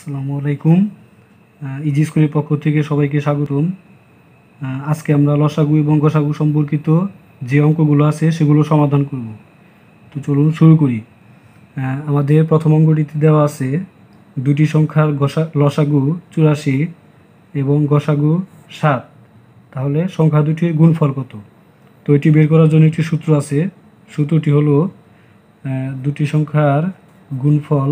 আসসালামু আলাইকুম। ইজি স্কুলের পক্ষ থেকে সবাইকে স্বাগতম। আজকে আমরা লসাগু এবং গসাগু সম্পর্কিত যে অঙ্কগুলো আছে সেগুলো সমাধান করব। তো চলুন শুরু করি। আমাদের প্রথম অঙ্কটিতে দেওয়া আছে দুটি সংখ্যার লসাগু 84 এবং গসাগু 7। তাহলে সংখ্যা দুটির গুণফল কত? তো এটি বের করার জন্য একটি সূত্র আছে। সূত্রটি হলো দুটি সংখ্যার গুণফল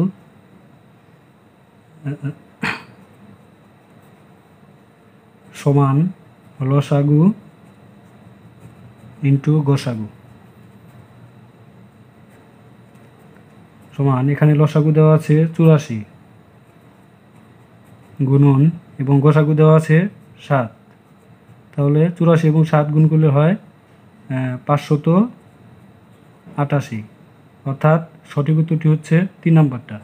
সমান লসাগু ইন্টু গসাগু সমান, এখানে লসাগু দেওয়া আছে 84 গুণন এবং গসাগু দেওয়া আছে 7। তাহলে 84 এবং 7 গুণ করলে হয় 588, অর্থাৎ সঠিক উত্তরটি হচ্ছে 3 নম্বরটা।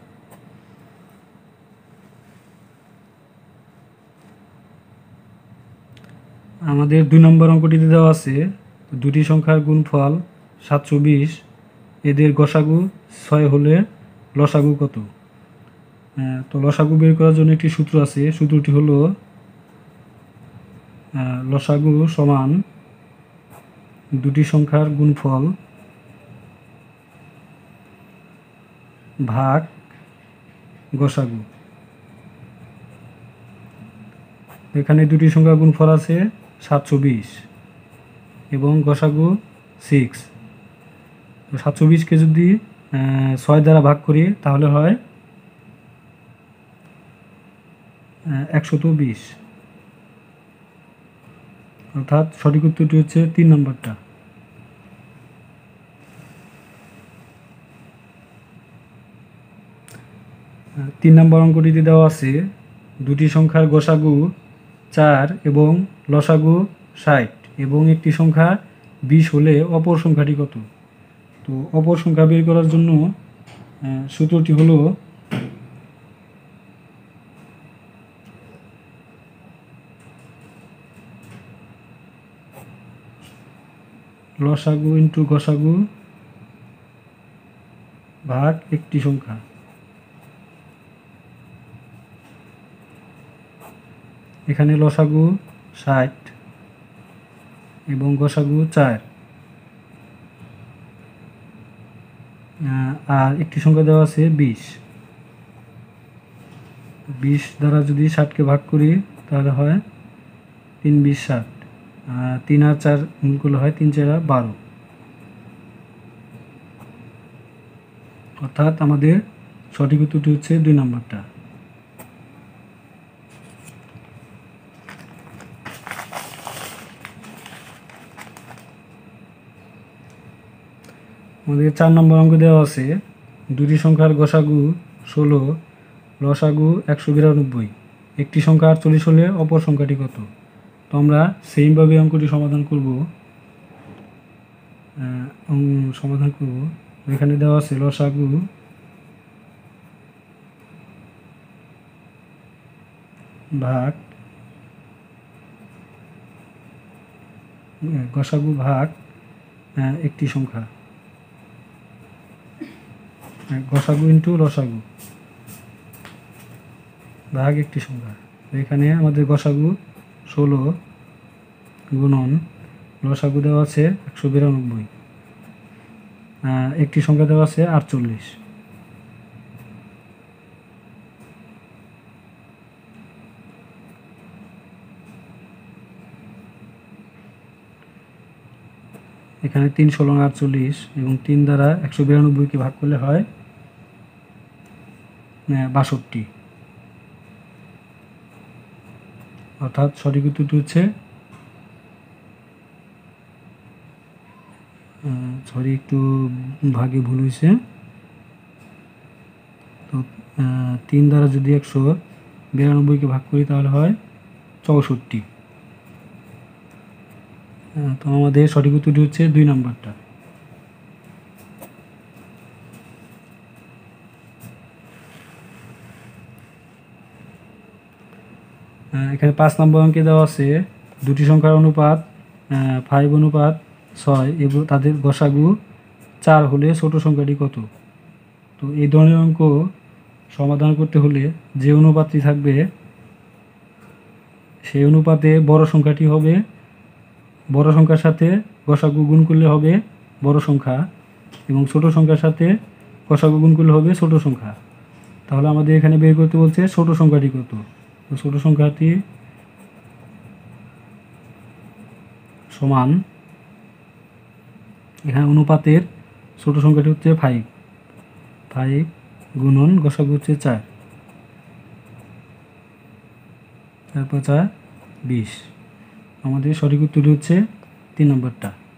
আমাদের 2 নম্বর অঙ্কটিতে দেওয়া আছে দুটি সংখ্যার গুণফল 720, এদের গসাগু 6 হলে লসাগু কত? তো লসাগু বের করার জন্য একটি সূত্র আছে। সূত্রটি হলো লসাগু সমান দুটি সংখ্যার গুণফল ভাগ গসাগু। এখানে দুটি সংখ্যার গুণফল আছে 720 এবং গসাগু 6। তো 720কে যদি 6 দ্বারা ভাগ করি তাহলে হয় 120, অর্থাৎ সঠিক উত্তরটি হচ্ছে 3 নম্বরটা। তিন নম্বর অঙ্কটিতে দেওয়া আছে দুটি সংখ্যার গসাগু 4 এবং লসাগু 60 এবং একটি সংখ্যা 20 হলে অপর সংখ্যাটি কত? তো অপর সংখ্যা বের করার জন্য সূত্রটি হলো লসাগু ইন্টু গসাগু ভাগ একটি সংখ্যা। এখানে লসাগু 60 এবং গসাগু 4, আর একটি সংখ্যা দেওয়া আছে 20। 20 দ্বারা যদি 60কে ভাগ করি তাহলে হয় 3 20 60, 3 আর 4 গুণ করলে হয় 3 4 12, অর্থাৎ আমাদের সঠিক উত্তরটি হচ্ছে 2 নম্বরটা। আমাদের 4 নম্বর অঙ্ক দেওয়া আছে দুটি সংখ্যার গসাগু 16, লসাগু 192, একটি সংখ্যা 48 হলে অপর সংখ্যাটি কত? তো আমরা সেইমভাবে অঙ্কটি সমাধান করব। এখানে দেওয়া আছে লসাগু ভাগ গসাগু ভাগ একটি সংখ্যা, গসাগু ইন্টু লসাগু ভাগ একটি সংখ্যা। এখানে আমাদের গসাগু 16 গুণন লসাগু দেওয়া আছে 192, একটি সংখ্যা দেওয়া আছে 48। এখানে 3 16 48 এবং 3 দ্বারা 192কে ভাগ করলে হয় 62, অর্থাৎ সঠিক উত্তরটি হচ্ছে একটু ভাগে ভুল হয়েছে। তো 3 দ্বারা যদি 192কে ভাগ করি তাহলে হয় 64। তো আমাদের সঠিক উত্তরটি হচ্ছে 2 নম্বরটা। এখানে 5 নম্বর অঙ্কে দেওয়া আছে দুটি সংখ্যার অনুপাত 5:6 এবং তাদের গসাগু 4 হলে ছোট সংখ্যাটি কত? তো এই ধরনের অঙ্ক সমাধান করতে হলে যে অনুপাতটি থাকবে সেই অনুপাতে বড় সংখ্যাটি হবে, বড় সংখ্যার সাথে গসাগু গুণ করলে হবে বড় সংখ্যা, এবং ছোট সংখ্যার সাথে গসাগু গুণ করলে হবে ছোট সংখ্যা। তাহলে আমাদের এখানে বের করতে বলছে ছোট সংখ্যাটি কত। তো ছোট সংখ্যাটি সমান, এখানে অনুপাতের ছোট সংখ্যাটি হচ্ছে 5 গুণন গসাগু হচ্ছে 4, তারপর 4 20। আমাদের সঠিক উত্তরটি হচ্ছে 3 নম্বরটা।